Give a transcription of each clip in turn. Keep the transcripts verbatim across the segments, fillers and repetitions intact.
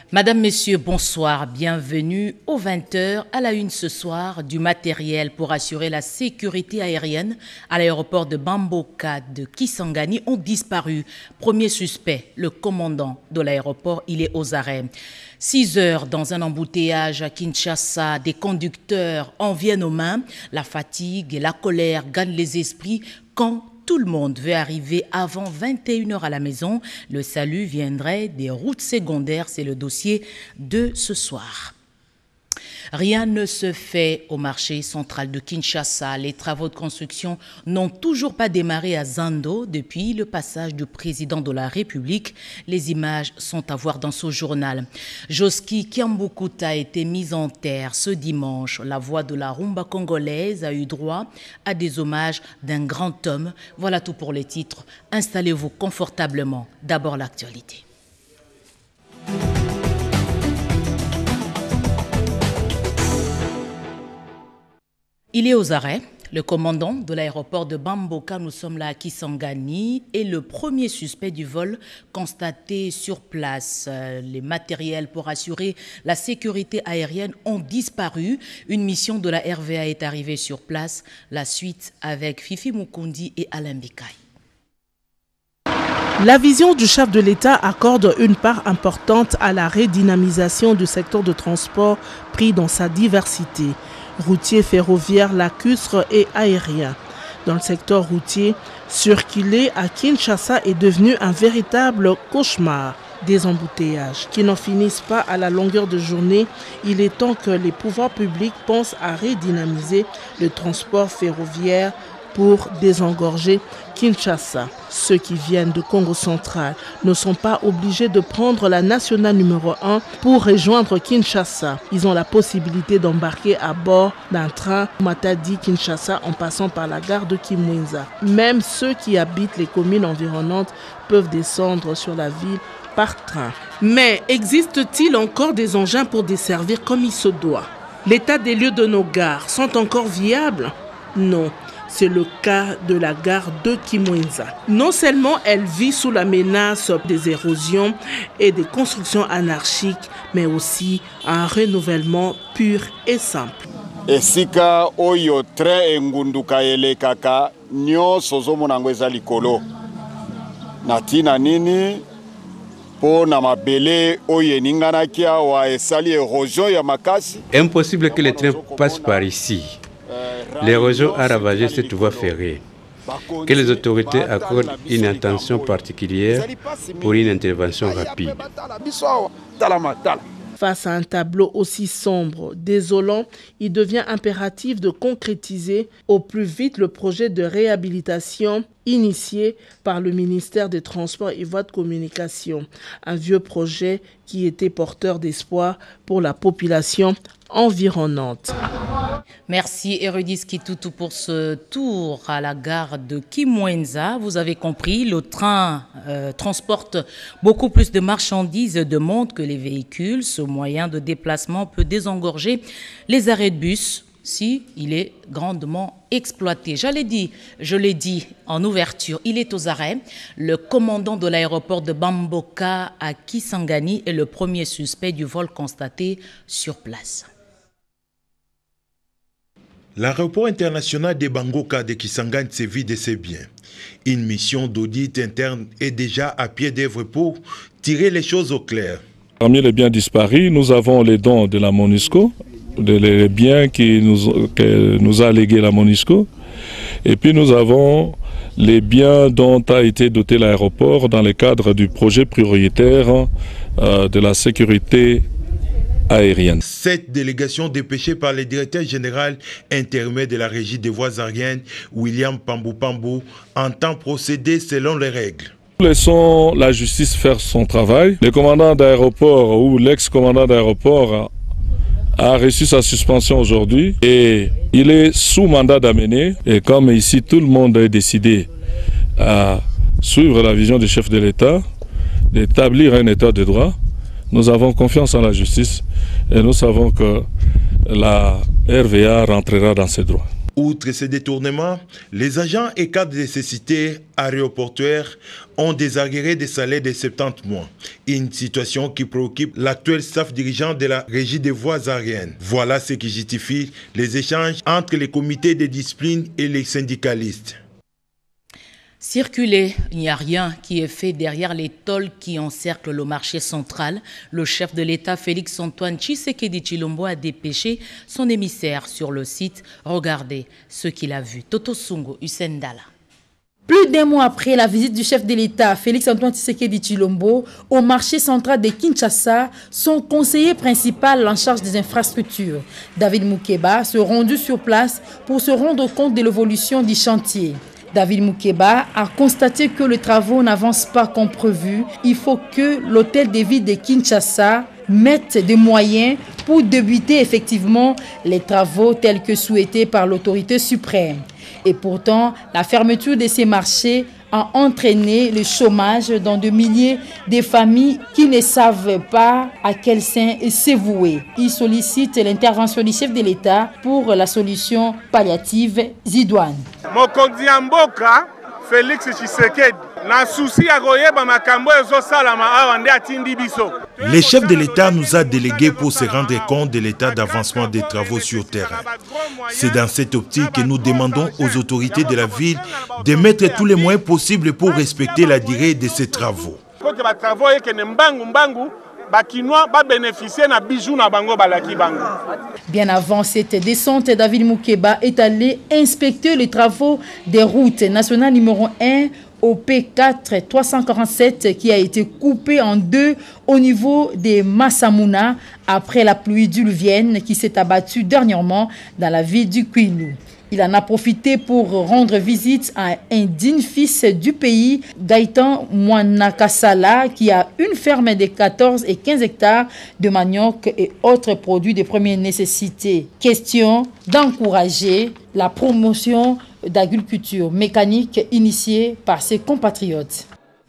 Madame, Messieurs, bonsoir. Bienvenue aux vingt heures à la une ce soir. Du matériel pour assurer la sécurité aérienne à l'aéroport de Bamboka de Kisangani ont disparu. Premier suspect, le commandant de l'aéroport, il est aux arrêts. Six heures dans un embouteillage à Kinshasa, des conducteurs en viennent aux mains. La fatigue et la colère gagnent les esprits quand tout le monde veut arriver avant vingt et une heures à la maison. Le salut viendrait des routes secondaires. C'est le dossier de ce soir. Rien ne se fait au marché central de Kinshasa. Les travaux de construction n'ont toujours pas démarré à Zando depuis le passage du président de la République. Les images sont à voir dans ce journal. Joski Kiambukuta a été mise en terre ce dimanche. La voix de la rumba congolaise a eu droit à des hommages d'un grand homme. Voilà tout pour les titres. Installez-vous confortablement. D'abord l'actualité. Il est aux arrêts. Le commandant de l'aéroport de Bamboka, nous sommes là à Kisangani, est le premier suspect du vol constaté sur place. Les matériels pour assurer la sécurité aérienne ont disparu. Une mission de la R V A est arrivée sur place. La suite avec Fifi Mukundi et Alain Bikaï. La vision du chef de l'État accorde une part importante à la redynamisation du secteur de transport pris dans sa diversité. Routier, ferroviaire, lacustre et aérien. Dans le secteur routier, circuler à Kinshasa est devenu un véritable cauchemar. Des embouteillages qui n'en finissent pas à la longueur de journée. Il est temps que les pouvoirs publics pensent à redynamiser le transport ferroviaire pour désengorger Kinshasa. Ceux qui viennent de Congo central ne sont pas obligés de prendre la nationale numéro un pour rejoindre Kinshasa. Ils ont la possibilité d'embarquer à bord d'un train Matadi-Kinshasa en passant par la gare de Kimwenza. Même ceux qui habitent les communes environnantes peuvent descendre sur la ville par train. Mais existe-t-il encore des engins pour desservir comme il se doit? L'état des lieux de nos gares sont encore viables? Non. C'est le cas de la gare de Kimwenza. Non seulement elle vit sous la menace des érosions et des constructions anarchiques, mais aussi un renouvellement pur et simple. Esika oyo tre engunduka elekaka nyo sozo monangweza likolo. Natina nini po na mabele oye ninganakia wa esali érosion ya makasi. Impossible que les trains passent par ici. L'érosion a ravagé cette voie ferrée. Que les autorités accordent une attention particulière pour une intervention rapide. Face à un tableau aussi sombre, désolant, il devient impératif de concrétiser au plus vite le projet de réhabilitation initié par le ministère des Transports et Voies de Communication. Un vieux projet qui était porteur d'espoir pour la population environnante. Merci Erudis Kitutu pour ce tour à la gare de Kimwenza. Vous avez compris, le train euh, transporte beaucoup plus de marchandises et de monde que les véhicules. Ce moyen de déplacement peut désengorger les arrêts de bus si il est grandement exploité. J'allais dire, je l'ai dit en ouverture, il est aux arrêts. Le commandant de l'aéroport de Bamboka à Kisangani est le premier suspect du vol constaté sur place. L'aéroport international de Bamboka de Kisangani se vide de ses biens. Une mission d'audit interne est déjà à pied d'œuvre pour tirer les choses au clair. Parmi les biens disparus, nous avons les dons de la MONUSCO, les biens qui nous, que nous a légués la MONUSCO. Et puis nous avons les biens dont a été doté l'aéroport dans le cadre du projet prioritaire euh, de la sécurité aérienne. Cette délégation dépêchée par le directeur général intermédiaire de la régie des voies aériennes, William Pambou Pambou, entend procéder selon les règles. Nous laissons la justice faire son travail. Le commandant d'aéroport ou l'ex-commandant d'aéroport a reçu sa suspension aujourd'hui et il est sous mandat d'amener. Et comme ici tout le monde est décidé à suivre la vision du chef de l'État, d'établir un État de droit, nous avons confiance en la justice et nous savons que la R V A rentrera dans ses droits. Outre ces détournements, les agents et cadres de ces cités aéroportuaires ont désagréé des salaires de soixante-dix mois. Une situation qui préoccupe l'actuel staff dirigeant de la Régie des voies aériennes. Voilà ce qui justifie les échanges entre les comités de discipline et les syndicalistes. Circuler, il n'y a rien qui est fait derrière les tôles qui encerclent le marché central. Le chef de l'État, Félix-Antoine Tshisekedi Tshilombo, a dépêché son émissaire sur le site. Regardez ce qu'il a vu. Toto Sungo, Usendala. Plus d'un mois après la visite du chef de l'État, Félix-Antoine Tshisekedi Tshilombo, au marché central de Kinshasa, son conseiller principal en charge des infrastructures, David Moukeba, se rendu sur place pour se rendre compte de l'évolution du chantier. David Moukeba a constaté que les travaux n'avancent pas comme prévu. Il faut que l'hôtel de ville de Kinshasa mette des moyens pour débuter effectivement les travaux tels que souhaités par l'autorité suprême. Et pourtant, la fermeture de ces marchés a entraîné le chômage dans de milliers de familles qui ne savent pas à quel sein se vouer. Il sollicite l'intervention du chef de l'État pour la solution palliative Zidouane. Mokonzi ya mboka Félix Tshisekedi na souci ya koyeba makambo ezosalama awa nde atindi biso. Le chef de l'État nous a délégués pour se rendre compte de l'état d'avancement des travaux sur terrain. C'est dans cette optique que nous demandons aux autorités de la ville de mettre tous les moyens possibles pour respecter la durée de ces travaux. Bien avant cette descente, David Moukeba est allé inspecter les travaux des routes nationales numéro un au P quatre trois cent quarante-sept qui a été coupé en deux au niveau des Massamouna après la pluie diluvienne qui s'est abattue dernièrement dans la ville du Kwilu. Il en a profité pour rendre visite à un digne fils du pays, Gaëtan Mouanakasala, qui a une ferme de quatorze et quinze hectares de manioc et autres produits de première nécessité. Question d'encourager la promotion d'agriculture mécanique initiée par ses compatriotes.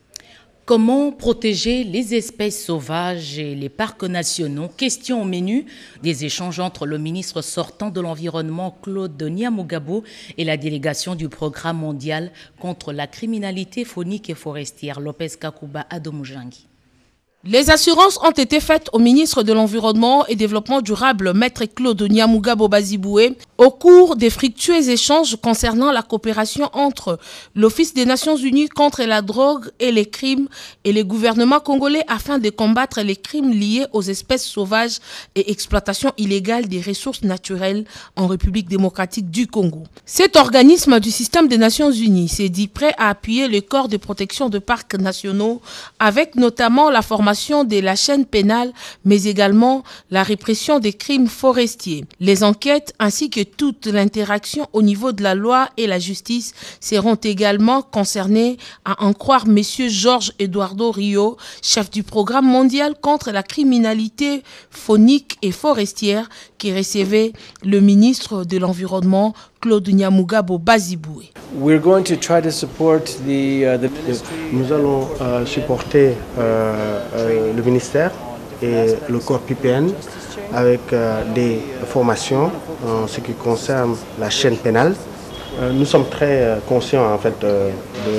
Comment protéger les espèces sauvages et les parcs nationaux? Question au menu des échanges entre le ministre sortant de l'Environnement Claude Nyamugabo et la délégation du Programme mondial contre la criminalité faunique et forestière Lopez Kakuba Adomujangi. Les assurances ont été faites au ministre de l'Environnement et Développement durable, Maître Claude Nyamugabo Baziboué, au cours des fructueux échanges concernant la coopération entre l'Office des Nations Unies contre la drogue et les crimes et les gouvernements congolais afin de combattre les crimes liés aux espèces sauvages et exploitation illégale des ressources naturelles en République démocratique du Congo. Cet organisme du système des Nations Unies s'est dit prêt à appuyer les corps de protection de parcs nationaux avec notamment la formation de la chaîne pénale, mais également la répression des crimes forestiers. Les enquêtes ainsi que toute l'interaction au niveau de la loi et la justice seront également concernées, à en croire M. Georges Eduardo Rio, chef du programme mondial contre la criminalité faunique et forestière, qui recevait le ministre de l'Environnement Claude Nyamugabo Baziboué. We're going to try to support the, uh, the... Nous allons euh, supporter euh, euh, le ministère et le corps P P N avec euh, des formations en ce qui concerne la chaîne pénale. Euh, nous sommes très euh, conscients en fait euh,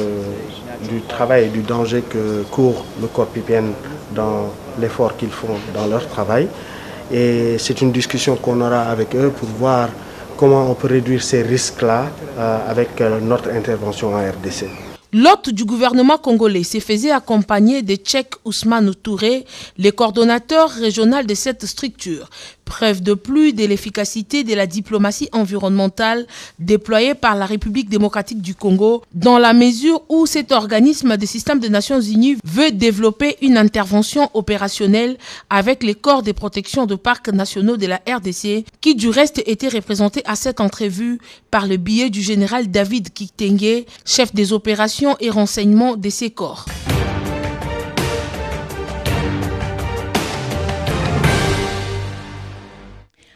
de, du travail et du danger que court le corps P P N dans l'effort qu'ils font dans leur travail. Et c'est une discussion qu'on aura avec eux pour voir comment on peut réduire ces risques-là euh, avec euh, notre intervention en R D C. L'hôte du gouvernement congolais se faisait accompagner de Tchèque Ousmane Touré, le coordonnateur régional de cette structure. Preuve de plus de l'efficacité de la diplomatie environnementale déployée par la République démocratique du Congo, dans la mesure où cet organisme du système des Nations Unies veut développer une intervention opérationnelle avec les corps de protection de parcs nationaux de la R D C, qui du reste étaient représentés à cette entrevue par le biais du général David Kitenge, chef des opérations et renseignements de ces corps.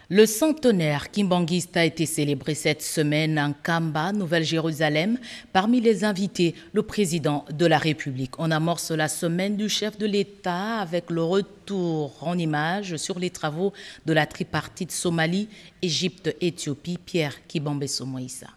Le centenaire kimbanguiste a été célébré cette semaine en Kamba, Nouvelle-Jérusalem. Parmi les invités, le président de la République. On amorce la semaine du chef de l'État avec le retour en images sur les travaux de la tripartite Somalie, Égypte, Éthiopie. Pierre Kibambeso Moïsa.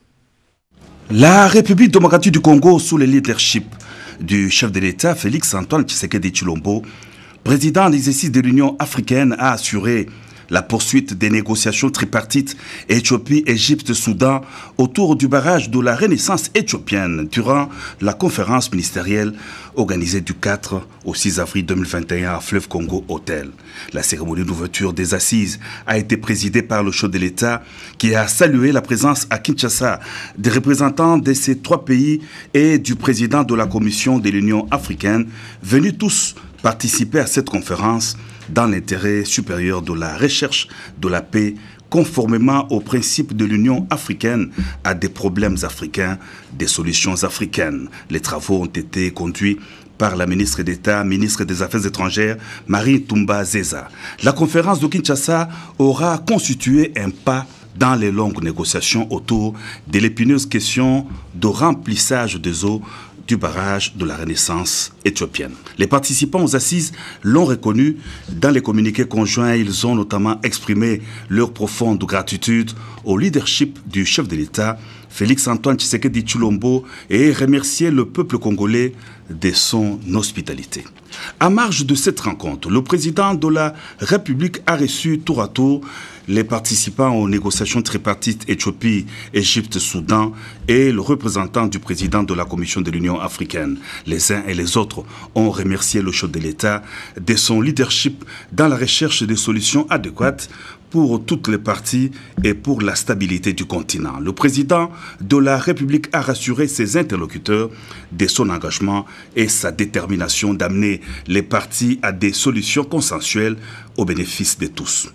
La République démocratique du Congo, sous le leadership du chef de l'État, Félix Antoine Tshisekedi Tshilombo, président en exercice de l'Union africaine, a assuré la poursuite des négociations tripartites Éthiopie, Égypte, Soudan autour du barrage de la Renaissance éthiopienne durant la conférence ministérielle organisée du quatre au six avril deux mille vingt et un à Fleuve Congo Hôtel. La cérémonie d'ouverture des assises a été présidée par le chef de l'État qui a salué la présence à Kinshasa des représentants de ces trois pays et du président de la Commission de l'Union africaine venus tous participer à cette conférence dans l'intérêt supérieur de la recherche de la paix, conformément aux principes de l'Union africaine à des problèmes africains, des solutions africaines. Les travaux ont été conduits par la ministre d'État, ministre des Affaires étrangères, Marie Toumba Zeza. La conférence de Kinshasa aura constitué un pas dans les longues négociations autour de l'épineuse question de remplissage des eaux du barrage de la Renaissance éthiopienne. Les participants aux assises l'ont reconnu. Dans les communiqués conjoints, ils ont notamment exprimé leur profonde gratitude au leadership du chef de l'État, Félix Antoine Tshisekedi Tshilombo, et remercié le peuple congolais de son hospitalité. À marge de cette rencontre, le président de la République a reçu tour à tour les participants aux négociations tripartites Éthiopie, Égypte, Soudan et le représentant du président de la Commission de l'Union africaine. Les uns et les autres ont remercié le chef de l'État de son leadership dans la recherche de solutions adéquates pour toutes les parties et pour la stabilité du continent. Le président de la République a rassuré ses interlocuteurs de son engagement et sa détermination d'amener les parties à des solutions consensuelles au bénéfice de tous.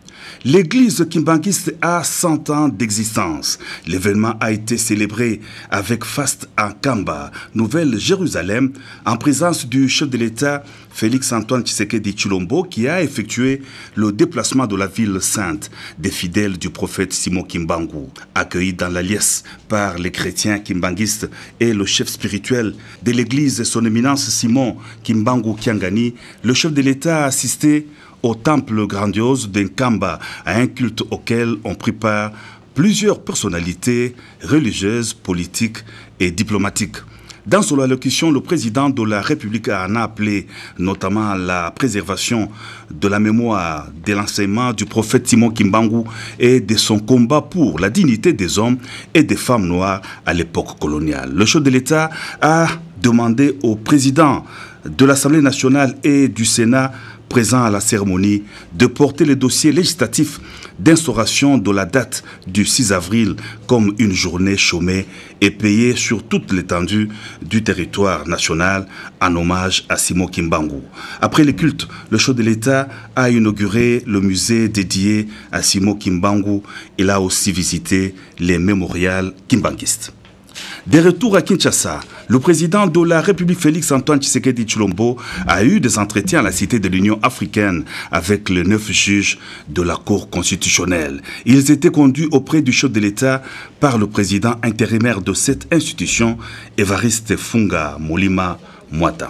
L'église kimbanguiste a cent ans d'existence. L'événement a été célébré avec faste en Kamba, Nouvelle-Jérusalem, en présence du chef de l'État, Félix Antoine Tshisekedi Tshilombo, qui a effectué le déplacement de la ville sainte des fidèles du prophète Simon Kimbangu. Accueilli dans la liesse par les chrétiens kimbanguistes et le chef spirituel de l'église, son éminence Simon Kimbangu Kiangani, le chef de l'État a assisté au temple grandiose d'Nkamba, à un culte auquel ont pris part plusieurs personnalités religieuses, politiques et diplomatiques. Dans son allocution, le président de la République en a appelé notamment à la préservation de la mémoire de l'enseignement du prophète Simon Kimbangu et de son combat pour la dignité des hommes et des femmes noires à l'époque coloniale. Le chef de l'État a demandé au président de l'Assemblée nationale et du Sénat présent à la cérémonie de porter le dossier législatif d'instauration de la date du six avril comme une journée chômée et payée sur toute l'étendue du territoire national en hommage à Simon Kimbangu. Après le culte, le chef de l'État a inauguré le musée dédié à Simon Kimbangu. Il a aussi visité les mémorials kimbanguistes. De retour à Kinshasa, le président de la République Félix Antoine Tshisekedi Tshilombo a eu des entretiens à la Cité de l'Union africaine avec les neuf juges de la Cour constitutionnelle. Ils étaient conduits auprès du chef de l'État par le président intérimaire de cette institution, Évariste Funga Molima Mwata.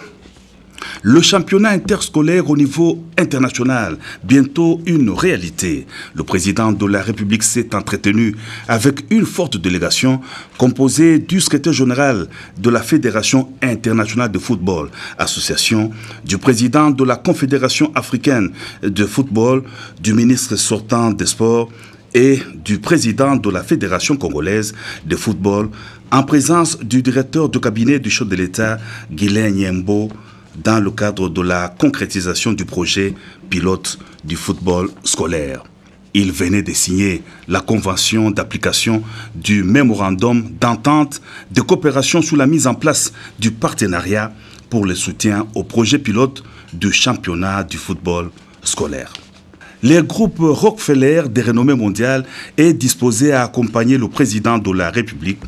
Le championnat interscolaire au niveau international, bientôt une réalité. Le président de la République s'est entretenu avec une forte délégation composée du secrétaire général de la Fédération internationale de football, association, du président de la Confédération africaine de football, du ministre sortant des sports et du président de la Fédération congolaise de football, en présence du directeur de cabinet du chef de l'État, Guilain Nyembo, dans le cadre de la concrétisation du projet pilote du football scolaire. Il venait de signer la convention d'application du mémorandum d'entente de coopération sous la mise en place du partenariat pour le soutien au projet pilote du championnat du football scolaire. Le groupe Rockefeller de renommée mondiale est disposé à accompagner le président de la République,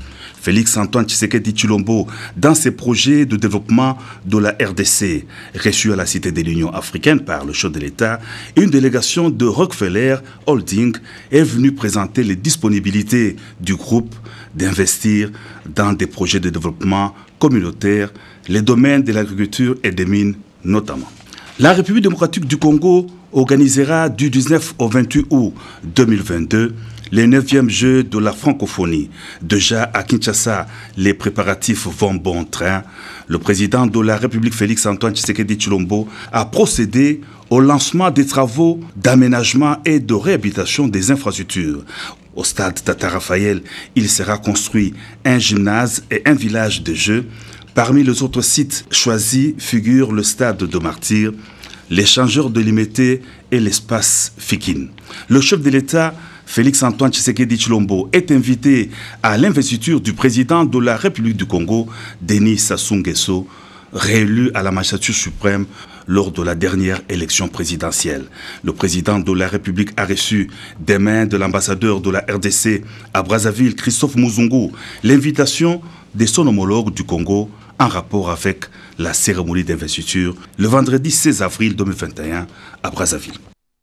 Félix Antoine Tshisekedi Tshilombo dans ses projets de développement de la R D C. Reçu à la Cité de l'Union africaine par le chef de l'État, une délégation de Rockefeller Holding est venue présenter les disponibilités du groupe d'investir dans des projets de développement communautaire, les domaines de l'agriculture et des mines notamment. La République démocratique du Congo organisera du dix-neuf au vingt-huit août deux mille vingt-deux les neuvièmes Jeux de la francophonie. Déjà à Kinshasa, les préparatifs vont bon train. Le président de la République, Félix Antoine Tshisekedi Tshilombo, a procédé au lancement des travaux d'aménagement et de réhabilitation des infrastructures. Au stade Tata Raphaël, il sera construit un gymnase et un village de jeux. Parmi les autres sites choisis figurent le stade de Martyr, l'échangeur de Limité et l'espace Fikine. Le chef de l'État, Félix Antoine Tshisekedi Tshilombo, est invité à l'investiture du président de la République du Congo, Denis Sassou Nguesso, réélu à la magistrature suprême lors de la dernière élection présidentielle. Le président de la République a reçu des mains de l'ambassadeur de la R D C à Brazzaville, Christophe Muzungu, l'invitation de son homologue du Congo en rapport avec la cérémonie d'investiture le vendredi seize avril deux mille vingt et un à Brazzaville.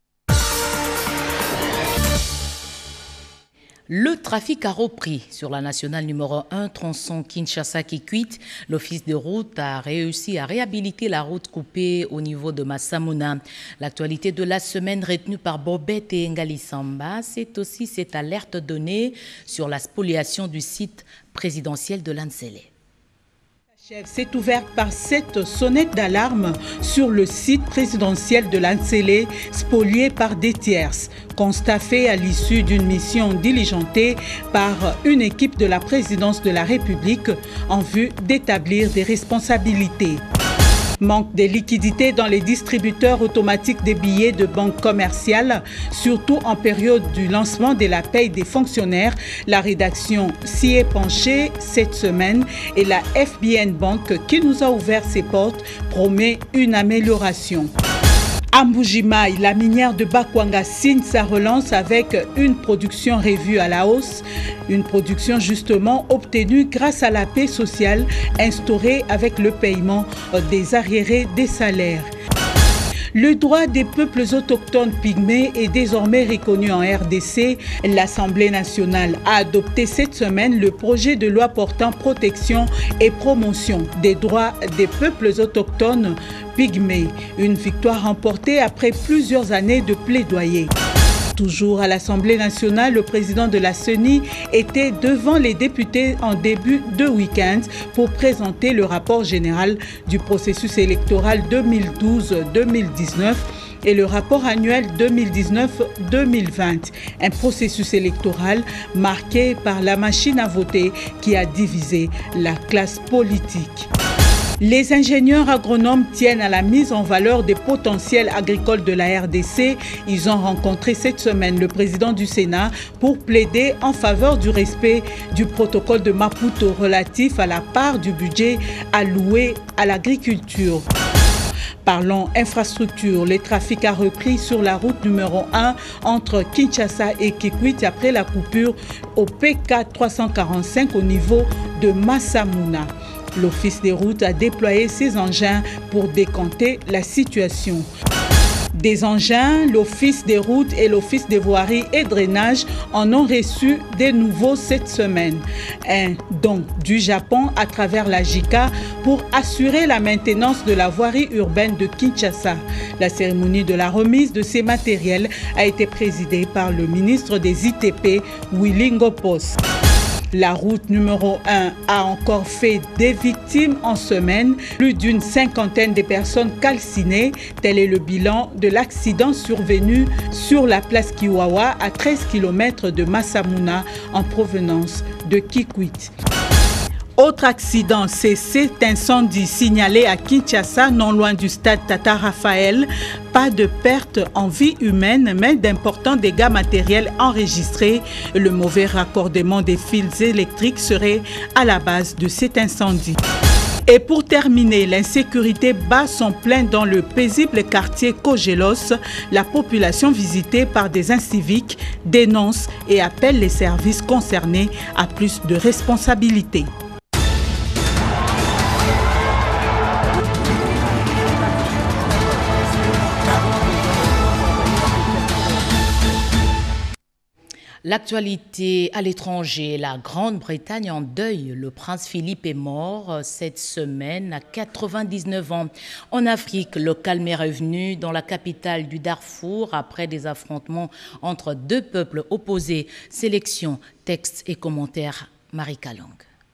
Le trafic a repris sur la nationale numéro un, tronçon Kinshasa-Kikwit. L'office de route a réussi à réhabiliter la route coupée au niveau de Massamouna. L'actualité de la semaine retenue par Bobette et Ngali Samba, c'est aussi cette alerte donnée sur la spoliation du site présidentiel de Lansele. S'est ouverte par cette sonnette d'alarme sur le site présidentiel de Lansele, spolié par des tierces. Constat fait à l'issue d'une mission diligentée par une équipe de la présidence de la République en vue d'établir des responsabilités. Manque de liquidités dans les distributeurs automatiques des billets de banque commerciale, surtout en période du lancement de la paye des fonctionnaires. La rédaction s'y est penchée cette semaine et la F B N Bank, qui nous a ouvert ses portes, promet une amélioration. À Mbujimaï, la minière de Bakwanga signe sa relance avec une production revue à la hausse, une production justement obtenue grâce à la paix sociale instaurée avec le paiement des arriérés des salaires. Le droit des peuples autochtones pygmées est désormais reconnu en R D C. L'Assemblée nationale a adopté cette semaine le projet de loi portant protection et promotion des droits des peuples autochtones pygmées. Une victoire remportée après plusieurs années de plaidoyer. Toujours à l'Assemblée nationale, le président de la C E N I était devant les députés en début de week-end pour présenter le rapport général du processus électoral deux mille douze deux mille dix-neuf et le rapport annuel deux mille dix-neuf deux mille vingt. Un processus électoral marqué par la machine à voter qui a divisé la classe politique. Les ingénieurs agronomes tiennent à la mise en valeur des potentiels agricoles de la R D C. Ils ont rencontré cette semaine le président du Sénat pour plaider en faveur du respect du protocole de Maputo relatif à la part du budget alloué à l'agriculture. Parlons infrastructure, le trafic a repris sur la route numéro un entre Kinshasa et Kikwit après la coupure au P K trois cent quarante-cinq au niveau de Massamouna. L'Office des routes a déployé ses engins pour décanter la situation. Des engins, l'Office des routes et l'Office des voiries et drainage en ont reçu des nouveaux cette semaine. Un don du Japon à travers la J I C A pour assurer la maintenance de la voirie urbaine de Kinshasa. La cérémonie de la remise de ces matériels a été présidée par le ministre des I T P, Willy Ngopos. La route numéro un a encore fait des victimes en semaine, plus d'une cinquantaine de personnes calcinées. Tel est le bilan de l'accident survenu sur la place Kiwawa à treize kilomètres de Massamouna en provenance de Kikwit. Autre accident, c'est cet incendie signalé à Kinshasa, non loin du stade Tata Raphaël. Pas de perte en vie humaine, mais d'importants dégâts matériels enregistrés. Le mauvais raccordement des fils électriques serait à la base de cet incendie. Et pour terminer, l'insécurité bat son plein dans le paisible quartier Kogelos. La population visitée par des inciviques dénonce et appelle les services concernés à plus de responsabilités. L'actualité à l'étranger, la Grande-Bretagne en deuil. Le prince Philippe est mort cette semaine à quatre-vingt-dix-neuf ans. En Afrique, le calme est revenu dans la capitale du Darfour après des affrontements entre deux peuples opposés. Sélection, texte et commentaires, Marie Kalong.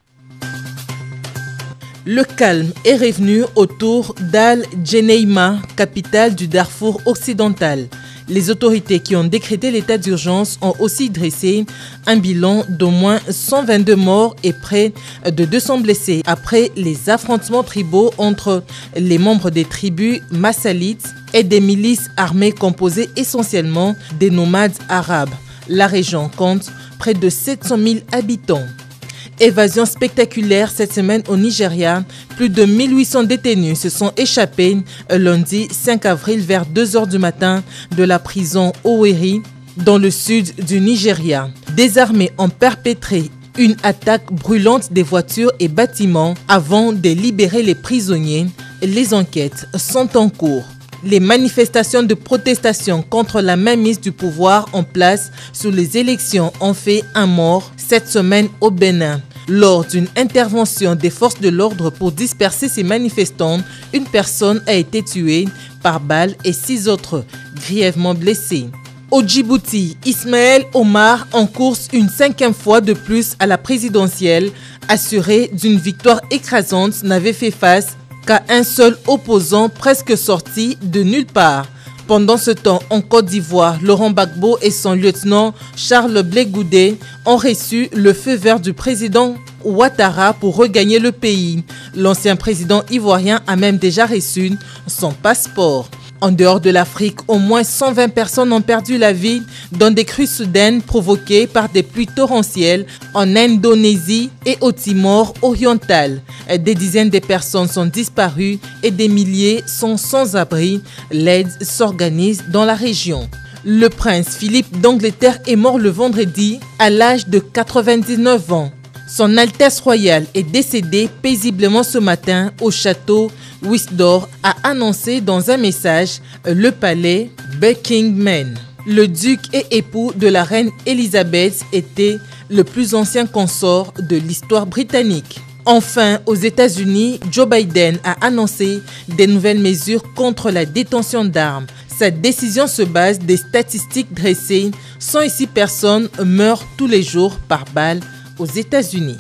Le calme est revenu autour d'Al-Jeneima, capitale du Darfour occidental. Les autorités qui ont décrété l'état d'urgence ont aussi dressé un bilan d'au moins cent vingt-deux morts et près de deux cents blessés après les affrontements tribaux entre les membres des tribus massalites et des milices armées composées essentiellement des nomades arabes. La région compte près de sept cent mille habitants. Évasion spectaculaire cette semaine au Nigeria. Plus de mille huit cents détenus se sont échappés lundi cinq avril vers deux heures du matin de la prison Owerri dans le sud du Nigeria. Des armées ont perpétré une attaque brûlante des voitures et bâtiments avant de libérer les prisonniers. Les enquêtes sont en cours. Les manifestations de protestation contre la mainmise du pouvoir en place sur les élections ont fait un mort cette semaine au Bénin. Lors d'une intervention des forces de l'ordre pour disperser ces manifestants, une personne a été tuée par balle et six autres grièvement blessés. Au Djibouti, Ismaël Omar en course une cinquième fois de plus à la présidentielle, assuré d'une victoire écrasante, n'avait fait face qu'à un seul opposant presque sorti de nulle part. Pendant ce temps, en Côte d'Ivoire, Laurent Gbagbo et son lieutenant Charles Blé Goudé ont reçu le feu vert du président Ouattara pour regagner le pays. L'ancien président ivoirien a même déjà reçu son passeport. En dehors de l'Afrique, au moins cent vingt personnes ont perdu la vie dans des crues soudaines provoquées par des pluies torrentielles en Indonésie et au Timor oriental. Des dizaines de personnes sont disparues et des milliers sont sans abri. L'aide s'organise dans la région. Le prince Philippe d'Angleterre est mort le vendredi à l'âge de quatre-vingt-dix-neuf ans. Son Altesse royale est décédée paisiblement ce matin au château Windsor, a annoncé dans un message le palais Buckingham. Le duc et époux de la reine Elisabeth était le plus ancien consort de l'histoire britannique. Enfin, aux États-Unis, Joe Biden a annoncé des nouvelles mesures contre la détention d'armes. Sa décision se base des statistiques dressées. cent six personnes meurent tous les jours par balle aux États-Unis.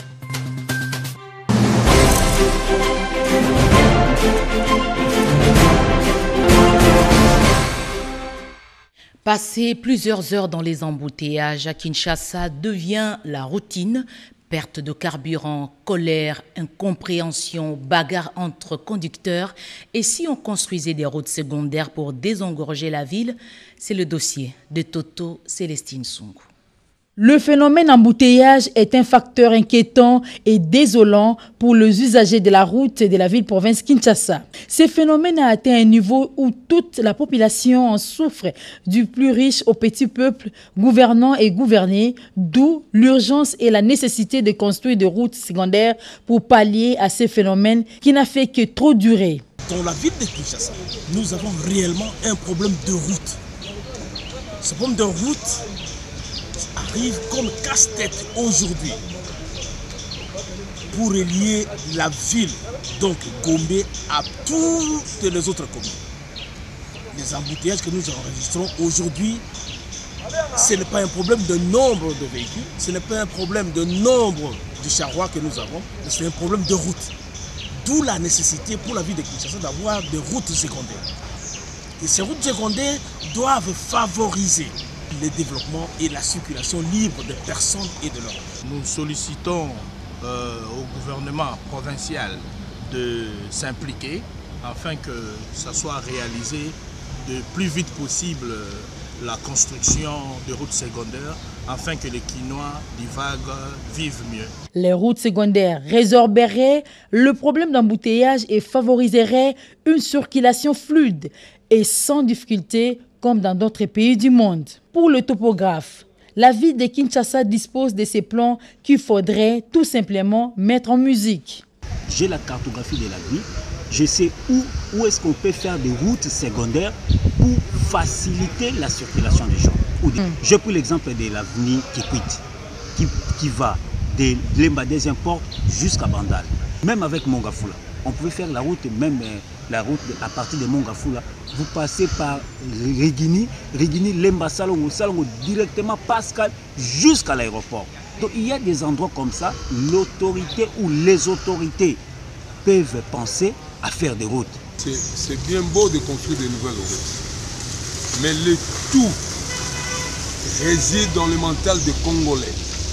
Passer plusieurs heures dans les embouteillages à Kinshasa devient la routine. Perte de carburant, colère, incompréhension, bagarre entre conducteurs. Et si on construisait des routes secondaires pour désengorger la ville, c'est le dossier de Toto Célestine Sungu. Le phénomène embouteillage est un facteur inquiétant et désolant pour les usagers de la route de la ville-province Kinshasa. Ce phénomène a atteint un niveau où toute la population en souffre, du plus riche au petit peuple, gouvernant et gouverné, d'où l'urgence et la nécessité de construire des routes secondaires pour pallier à ce phénomène qui n'a fait que trop durer. Dans la ville de Kinshasa, nous avons réellement un problème de route. Ce problème de route arrive comme casse-tête aujourd'hui pour relier la ville, donc Gombe, à toutes les autres communes. Les embouteillages que nous enregistrons aujourd'hui, ce n'est pas un problème de nombre de véhicules, ce n'est pas un problème de nombre de charrois que nous avons, mais c'est un problème de route. D'où la nécessité pour la ville de Kinshasa d'avoir des routes secondaires. Et ces routes secondaires doivent favoriser le développement et la circulation libre des personnes et de leurs. Nous sollicitons euh, au gouvernement provincial de s'impliquer afin que ça soit réalisé le plus vite possible la construction de routes secondaires afin que les Quinois divaguent, vivent mieux. Les routes secondaires résorberaient le problème d'embouteillage et favoriseraient une circulation fluide et sans difficulté comme dans d'autres pays du monde. Pour le topographe, la ville de Kinshasa dispose de ces plans qu'il faudrait tout simplement mettre en musique. J'ai la cartographie de la ville, je sais où, où est-ce qu'on peut faire des routes secondaires pour faciliter la circulation des gens. Mm. Je prends l'exemple de l'avenue Kikwit, qui, qui va de Lemba des Imports jusqu'à Bandal. Même avec Mongafula, on pouvait faire la route, même la route à partir de Mongafula. Vous passez par Rigini, Rigini, Lemba, Salongo, Salongo, directement Pascal jusqu'à l'aéroport. Donc il y a des endroits comme ça, l'autorité ou les autorités peuvent penser à faire des routes. C'est bien beau de construire de nouvelles routes, mais le tout réside dans le mental des Congolais.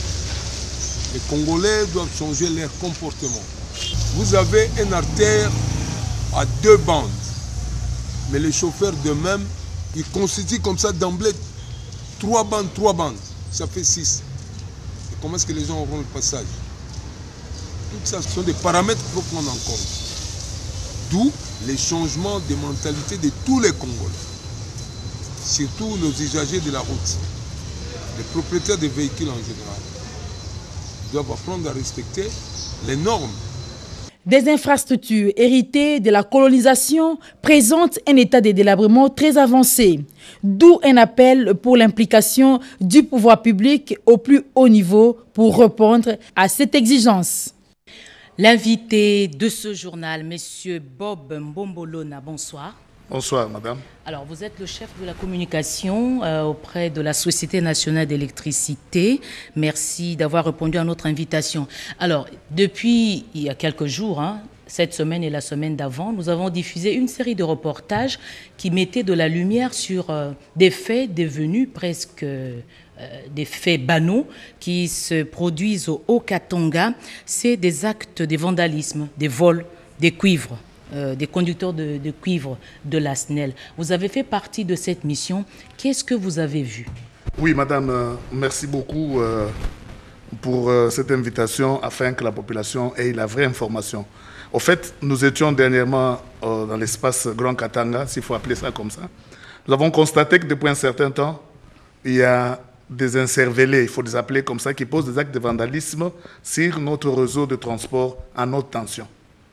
Les Congolais doivent changer leur comportement. Vous avez une artère à deux bandes, mais les chauffeurs d'eux-mêmes, ils constituent comme ça d'emblée trois bandes, trois bandes, ça fait six. Et comment est-ce que les gens auront le passage? Tout ça, ce sont des paramètres qu'il faut prendre en compte. D'où les changements de mentalité de tous les Congolais, surtout nos usagers de la route, les propriétaires des véhicules en général, doivent apprendre à respecter les normes. Des infrastructures héritées de la colonisation présentent un état de délabrement très avancé, d'où un appel pour l'implication du pouvoir public au plus haut niveau pour répondre à cette exigence. L'invité de ce journal, M. Bob Mbombolona, bonsoir. Bonsoir, madame. Alors, vous êtes le chef de la communication euh, auprès de la Société nationale d'électricité. Merci d'avoir répondu à notre invitation. Alors, depuis il y a quelques jours, hein, cette semaine et la semaine d'avant, nous avons diffusé une série de reportages qui mettaient de la lumière sur euh, des faits devenus presque... Euh, des faits banaux qui se produisent au Haut-Katanga. C'est des actes de vandalisme, des vols, des cuivres, euh, des conducteurs de, de cuivre de la S N E L. Vous avez fait partie de cette mission. Qu'est-ce que vous avez vu? Oui, madame, euh, merci beaucoup euh, pour euh, cette invitation afin que la population ait la vraie information. Au fait, nous étions dernièrement euh, dans l'espace Grand Katanga, s'il faut appeler ça comme ça. Nous avons constaté que depuis un certain temps, il y a des incervelés, il faut les appeler comme ça, qui posent des actes de vandalisme sur notre réseau de transport en haute tension.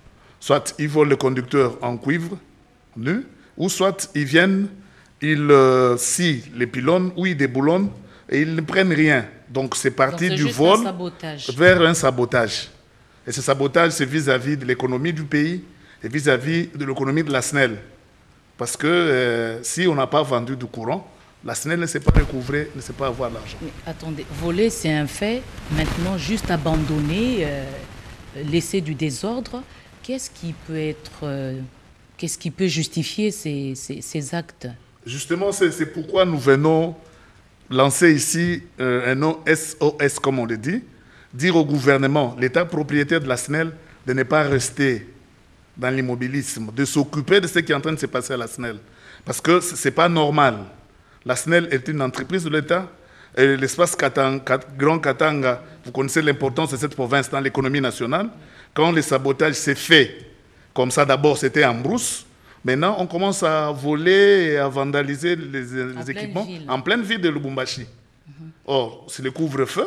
Soit ils volent le conducteur en cuivre, nu, ou soit ils viennent, ils euh, scient les pylônes, ou ils déboulonnent, et ils ne prennent rien. Donc c'est parti du vol vers un sabotage. Et ce sabotage, c'est vis-à-vis de l'économie du pays et vis-à-vis de l'économie de la S N E L. Parce que euh, si on n'a pas vendu du courant, la S N E L ne sait pas recouvrer, ne sait pas avoir l'argent. Mais attendez, voler c'est un fait, maintenant juste abandonner, euh, laisser du désordre, qu'est-ce qui peut être, euh, qu'est-ce qui peut justifier ces, ces, ces actes? Justement, c'est pourquoi nous venons lancer ici euh, un nom S O S, comme on le dit, dire au gouvernement, l'État propriétaire de la S N E L, de ne pas rester dans l'immobilisme, de s'occuper de ce qui est en train de se passer à la S N E L. Parce que ce n'est pas normal. La S N E L est une entreprise de l'État. L'espace Grand Katanga, vous connaissez l'importance de cette province dans l'économie nationale. Quand le sabotage s'est fait, comme ça d'abord c'était en brousse, maintenant on commence à voler et à vandaliser les, les équipements en pleine ville de Lubumbashi. Mm-hmm. Or, c'est le couvre-feu,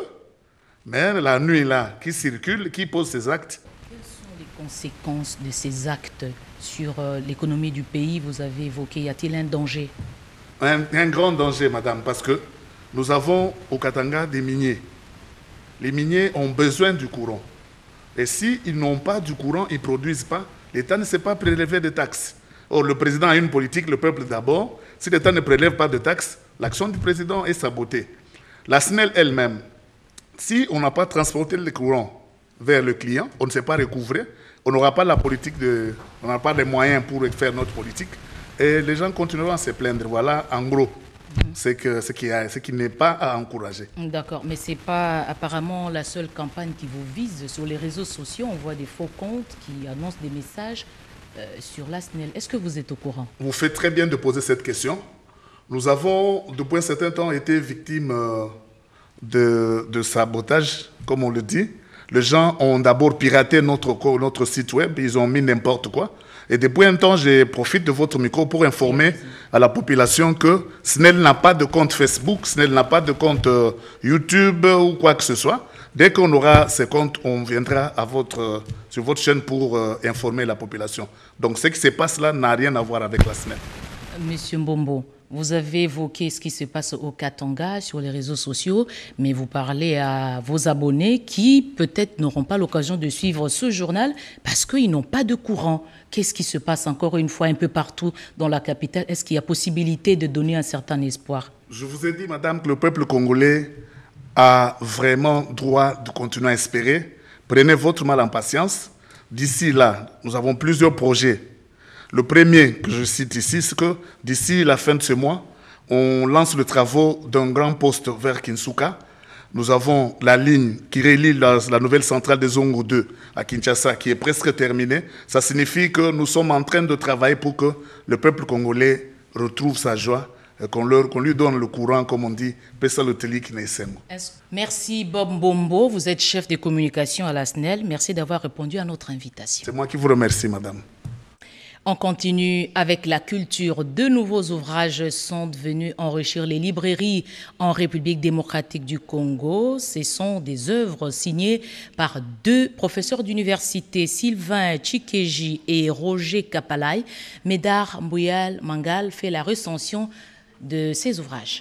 mais la nuit là, qui circule, qui pose ces actes. Quelles sont les conséquences de ces actes sur euh, l'économie du pays? Vous avez évoqué, y a-t-il un danger? Un, un grand danger, madame, parce que nous avons au Katanga des miniers. Les miniers ont besoin du courant. Et s'ils n'ont pas du courant, ils ne produisent pas, l'État ne sait pas prélever de taxes. Or, le président a une politique, le peuple d'abord. Si l'État ne prélève pas de taxes, l'action du président est sabotée. La S N E L elle-même, si on n'a pas transporté le courant vers le client, on ne sait pas recouvrer, on n'aura pas la politique de, on n'aura pas les moyens pour faire notre politique. Et les gens continueront à se plaindre. Voilà, en gros, mmh. c'est que, ce qui, ce qui n'est pas à encourager. D'accord, mais ce n'est pas apparemment la seule campagne qui vous vise. Sur les réseaux sociaux, on voit des faux comptes qui annoncent des messages euh, sur la S N E L. Est-ce que vous êtes au courant? Vous faites très bien de poser cette question. Nous avons, depuis un certain temps, été victimes euh, de, de sabotage, comme on le dit. Les gens ont d'abord piraté notre, notre site web, ils ont mis n'importe quoi. Et depuis un temps, je profite de votre micro pour informer à la population que S N E L n'a pas de compte Facebook, S N E L n'a pas de compte euh, YouTube ou quoi que ce soit. Dès qu'on aura ces comptes, on viendra à votre, euh, sur votre chaîne pour euh, informer la population. Donc ce qui se passe là n'a rien à voir avec la S N E L. Monsieur Mbombo, vous avez évoqué ce qui se passe au Katanga sur les réseaux sociaux, mais vous parlez à vos abonnés qui peut-être n'auront pas l'occasion de suivre ce journal parce qu'ils n'ont pas de courant. Qu'est-ce qui se passe encore une fois un peu partout dans la capitale? Est-ce qu'il y a possibilité de donner un certain espoir? Je vous ai dit, madame, que le peuple congolais a vraiment droit de continuer à espérer. Prenez votre mal en patience. D'ici là, nous avons plusieurs projets. Le premier que je cite ici, c'est que d'ici la fin de ce mois, on lance le travaux d'un grand poste vers Kinsuka. Nous avons la ligne qui relie la, la nouvelle centrale des Zongo deux à Kinshasa qui est presque terminée. Ça signifie que nous sommes en train de travailler pour que le peuple congolais retrouve sa joie, qu'on qu'on lui donne le courant, comme on dit, Pesa le teli qui n'est sem. Merci Bob Mbombo, vous êtes chef de communication à la S N E L. Merci d'avoir répondu à notre invitation. C'est moi qui vous remercie, madame. On continue avec la culture. De nouveaux ouvrages sont venus enrichir les librairies en République démocratique du Congo. Ce sont des œuvres signées par deux professeurs d'université, Sylvain Chikeji et Roger Kapalai. Médard Mbouyal Mangal fait la recension de ces ouvrages.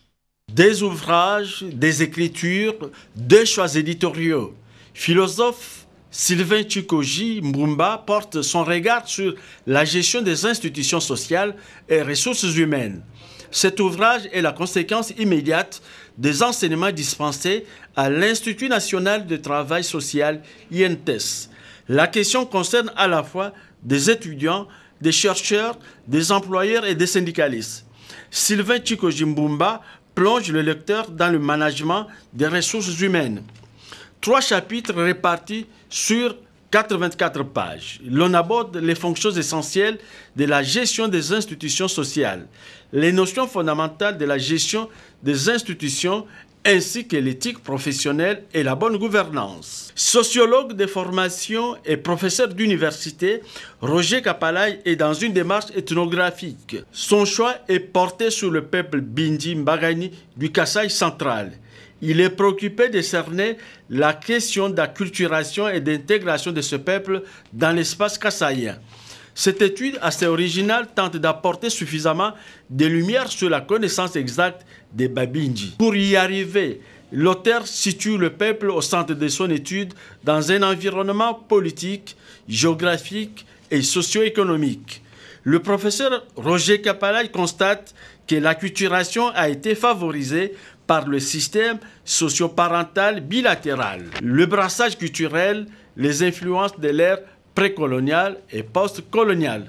Des ouvrages, des écritures, des choix éditoriaux. Philosophe Sylvain Chikeji Mbumba porte son regard sur la gestion des institutions sociales et ressources humaines. Cet ouvrage est la conséquence immédiate des enseignements dispensés à l'Institut national de travail social, I N T E S. La question concerne à la fois des étudiants, des chercheurs, des employeurs et des syndicalistes. Sylvain Chikeji Mbumba plonge le lecteur dans le management des ressources humaines. Trois chapitres répartis sur quatre-vingt-quatre pages. L'on aborde les fonctions essentielles de la gestion des institutions sociales, les notions fondamentales de la gestion des institutions ainsi que l'éthique professionnelle et la bonne gouvernance. Sociologue de formation et professeur d'université, Roger Kapalai est dans une démarche ethnographique. Son choix est porté sur le peuple Bindi Mbagani du Kasaï central. Il est préoccupé de cerner la question d'acculturation et d'intégration de ce peuple dans l'espace kassaïen. Cette étude assez originale tente d'apporter suffisamment de lumière sur la connaissance exacte des Babinji. Pour y arriver, l'auteur situe le peuple au centre de son étude dans un environnement politique, géographique et socio-économique. Le professeur Roger Kapalai constate que l'acculturation a été favorisée par le système socioparental bilatéral, le brassage culturel, les influences de l'ère précoloniale et post-coloniale.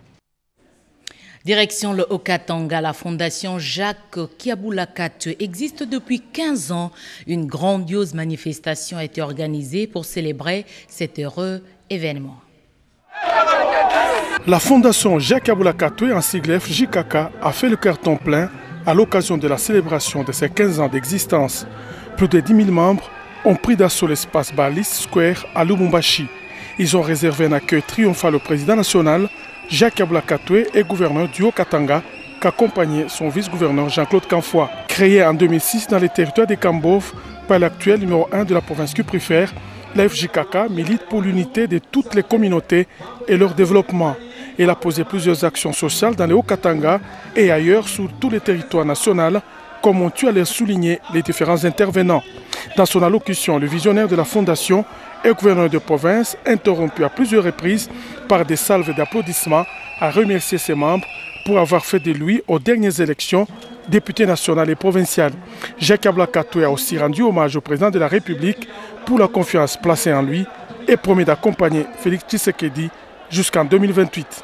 Direction le Haut-Katanga, la fondation Jacques Kiabula-Katwe existe depuis quinze ans. Une grandiose manifestation a été organisée pour célébrer cet heureux événement. La fondation Jacques Kiabula-Katwe, en sigle J K K, a fait le carton plein à l'occasion de la célébration de ses quinze ans d'existence. Plus de dix mille membres ont pris d'assaut l'espace Balis Square à Lubumbashi. Ils ont réservé un accueil triomphal au président national, Jacques Kiabula-Katwe, et gouverneur du Haut-Katanga, qu'accompagnait son vice-gouverneur Jean-Claude Kamfwa. Créé en deux mille six dans les territoires des Kambov par l'actuel numéro un de la province Cuprifère, la F J K K milite pour l'unité de toutes les communautés et leur développement. Elle a posé plusieurs actions sociales dans le Haut-Katanga et ailleurs sur tous les territoires nationaux, comme ont eu à le souligner les différents intervenants. Dans son allocution, le visionnaire de la fondation et gouverneur de province, interrompu à plusieurs reprises par des salves d'applaudissements, a remercié ses membres pour avoir fait de lui, aux dernières élections, député national et provincial. Jacques Kiabula-Katwe a aussi rendu hommage au président de la République pour la confiance placée en lui et promis d'accompagner Félix Tshisekedi jusqu'en deux mille vingt-huit.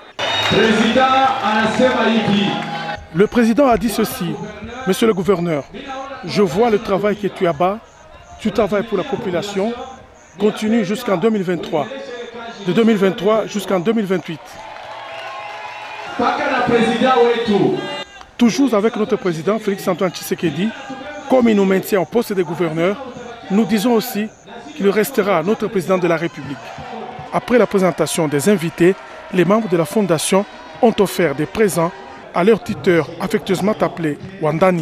Le président a dit ceci: Monsieur le gouverneur, je vois le travail que tu abats, tu travailles pour la population, continue jusqu'en deux mille vingt-trois, de deux mille vingt-trois jusqu'en deux mille vingt-huit. Toujours avec notre président Félix-Antoine Tshisekedi, comme il nous maintient au poste de gouverneur, nous disons aussi qu'il restera notre président de la République. Après la présentation des invités, les membres de la Fondation ont offert des présents à leur tuteur affectueusement appelé Wandani.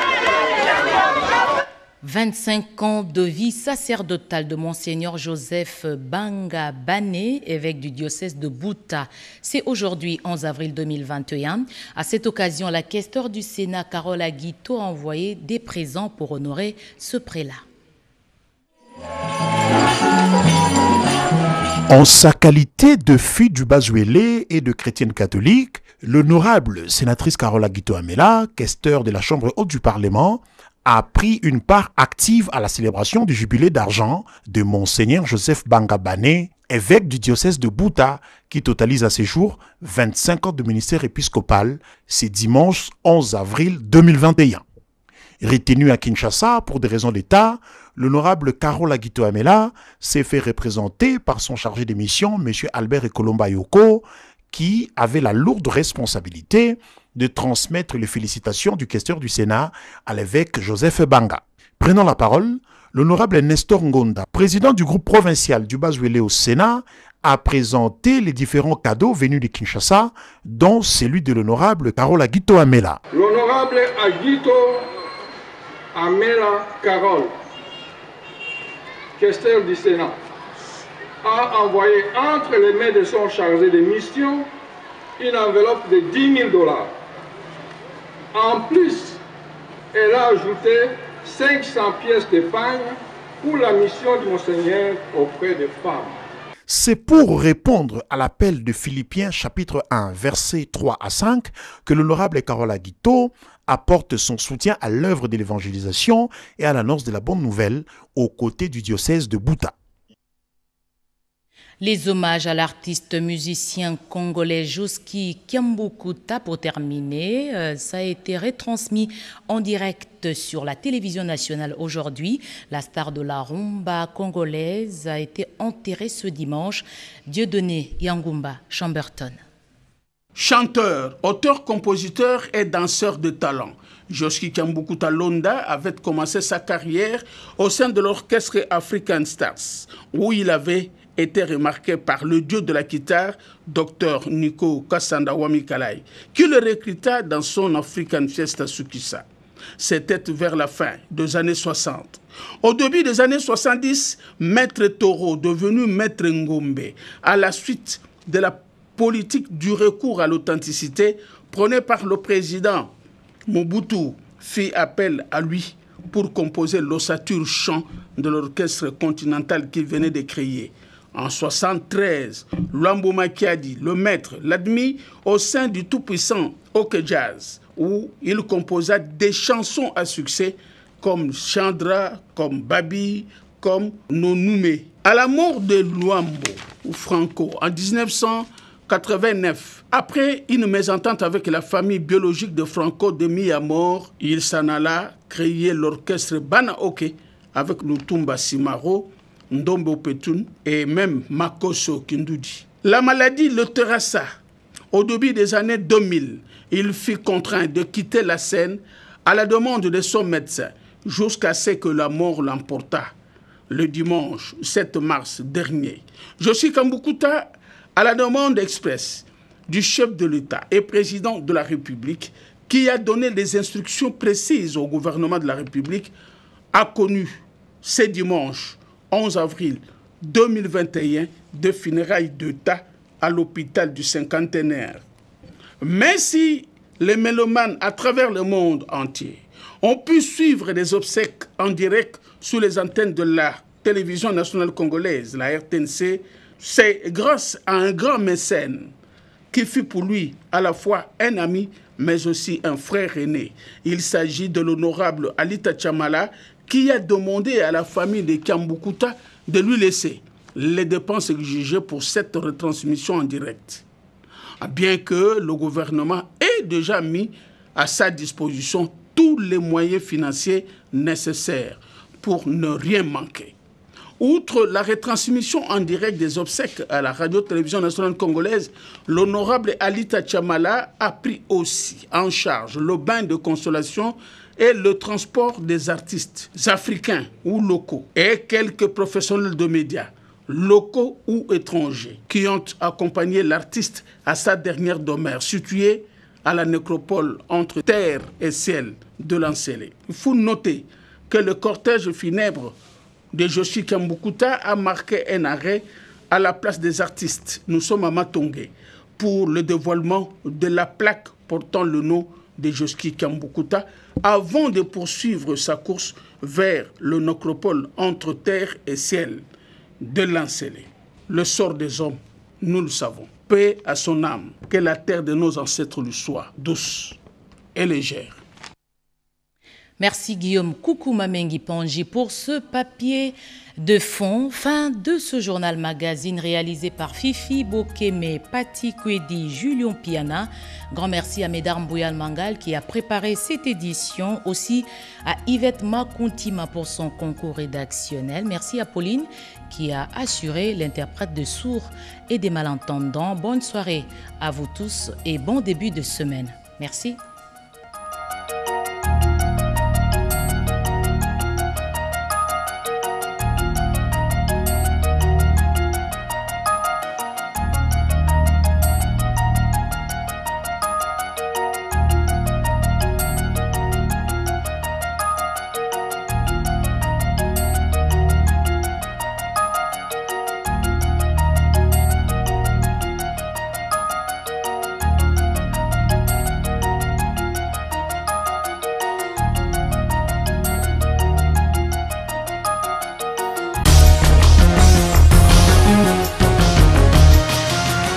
vingt-cinq ans de vie sacerdotale de Monseigneur Joseph Banga Bané, évêque du diocèse de Bouta. C'est aujourd'hui, onze avril deux mille vingt et un. À cette occasion, la questeure du Sénat, Carole Aguito, a envoyé des présents pour honorer ce prélat. En sa qualité de fille du Bazuélé et de chrétienne catholique, l'honorable sénatrice Carole Aguito Amela, questeur de la Chambre haute du Parlement, a pris une part active à la célébration du jubilé d'argent de Monseigneur Joseph Banga Bané, évêque du diocèse de Bouta, qui totalise à ce jour vingt-cinq ans de ministère épiscopal, c'est dimanche onze avril deux mille vingt et un. Retenu à Kinshasa pour des raisons d'État, l'honorable Carole Aguito Amela s'est fait représenter par son chargé de mission, M. Albert Ekolomba Yoko, qui avait la lourde responsabilité de transmettre les félicitations du questeur du Sénat à l'évêque Joseph Banga. Prenant la parole, l'honorable Nestor Ngonda, président du groupe provincial du Bazuélé au Sénat, a présenté les différents cadeaux venus de Kinshasa, dont celui de l'honorable Carole Aguito Amela. L'honorable Aguito Amela Carole, questeur du Sénat, a envoyé entre les mains de son chargé de mission une enveloppe de dix mille dollars. En plus, elle a ajouté cinq cents pièces d'épargne pour la mission du Monseigneur auprès des femmes. C'est pour répondre à l'appel de Philippiens chapitre un, versets trois à cinq, que l'honorable Carole Aguito apporte son soutien à l'œuvre de l'évangélisation et à l'annonce de la bonne nouvelle aux côtés du diocèse de Bouta. Les hommages à l'artiste musicien congolais Josky Kiambukuta, pour terminer, euh, ça a été retransmis en direct sur la télévision nationale aujourd'hui. La star de la rumba congolaise a été enterrée ce dimanche. Dieudonné Yangumba Chamberton. Chanteur, auteur, compositeur et danseur de talent, Josky Kiambukuta Londa avait commencé sa carrière au sein de l'orchestre African Stars, où il avait été remarqué par le dieu de la guitare, Docteur Nico Kassanda Wamikalai, qui le recruta dans son African Fiesta Sukisa. C'était vers la fin des années soixante. Au début des années soixante-dix, Maître Toro, devenu Maître Ngombe, à la suite de la politique du recours à l'authenticité prônée par le président Mobutu, fit appel à lui pour composer l'ossature chant de l'orchestre continental qu'il venait de créer. En soixante-treize, Luambo Makiadi, le maître, l'admit au sein du tout-puissant OK Jazz, où il composa des chansons à succès comme Chandra, comme Babi, comme Nonoumé. À la mort de Luambo, ou Franco, en mille neuf cent quatre-vingt-neuf, après une mésentente avec la famille biologique de Franco de mis à mort, il s'en alla créer l'orchestre Banaoke avec Lutumba Simaro, Ndombo Petun et même Makoso Kindudi. La maladie le terrassa. Au début des années deux mille, il fut contraint de quitter la scène à la demande de son médecin jusqu'à ce que la mort l'emporta. Le dimanche sept mars dernier, Josky Kiambukuta, à la demande expresse du chef de l'État et président de la République, qui a donné des instructions précises au gouvernement de la République, a connu ce dimanche onze avril deux mille vingt et un de funérailles d'État à l'hôpital du cinquantenaire. Mais si les mélomanes à travers le monde entier ont pu suivre des obsèques en direct sur les antennes de la télévision nationale congolaise, la R T N C, c'est grâce à un grand mécène qui fut pour lui à la fois un ami mais aussi un frère aîné. Il s'agit de l'honorable Alita Chamala, qui a demandé à la famille de Kiambukuta de lui laisser les dépenses exigées pour cette retransmission en direct. Bien que le gouvernement ait déjà mis à sa disposition tous les moyens financiers nécessaires pour ne rien manquer. Outre la retransmission en direct des obsèques à la radio-télévision nationale congolaise, l'honorable Alita Chamala a pris aussi en charge le bain de consolation et le transport des artistes africains ou locaux et quelques professionnels de médias, locaux ou étrangers, qui ont accompagné l'artiste à sa dernière demeure, située à la nécropole entre terre et ciel de l'Ancélé. Il faut noter que le cortège funèbre de Joshi Kambukuta a marqué un arrêt à la place des artistes. Nous sommes à Matongé pour le dévoilement de la plaque portant le nom de Joshi Kambukuta avant de poursuivre sa course vers le nécropole entre terre et ciel de l'Ancélé. Le sort des hommes, nous le savons. Paix à son âme, que la terre de nos ancêtres lui soit douce et légère. Merci Guillaume Koukoumamengi Pangi pour ce papier de fond. Fin de ce journal magazine réalisé par Fifi Bokeme, Pati Kwedi, Julien Piana. Grand merci à Médard Mbouyal Mangal qui a préparé cette édition. Aussi à Yvette Makuntima pour son concours rédactionnel. Merci à Pauline qui a assuré l'interprète de sourds et des malentendants. Bonne soirée à vous tous et bon début de semaine. Merci.